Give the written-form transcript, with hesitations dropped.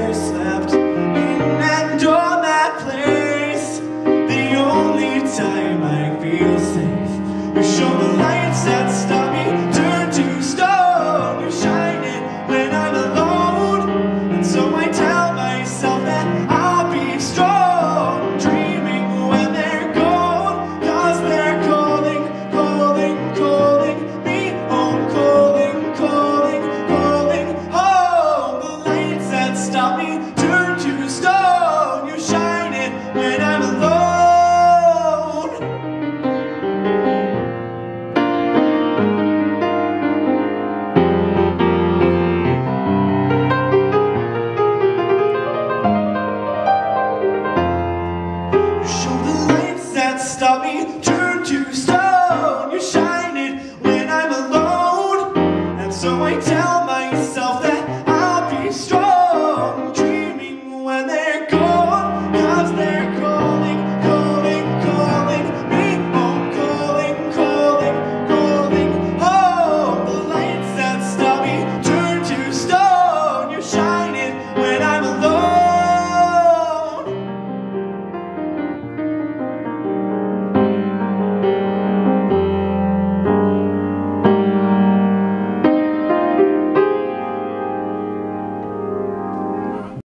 years left and on that place. The only time I feel safe, you show the lights that stop me turn to stone. You shine it when I'm alone, and so I tell myself that I'll be strong, dreaming when they're gone, 'cause they're calling, calling, calling me home, calling, calling, calling home. The lights that stop me turn to stone.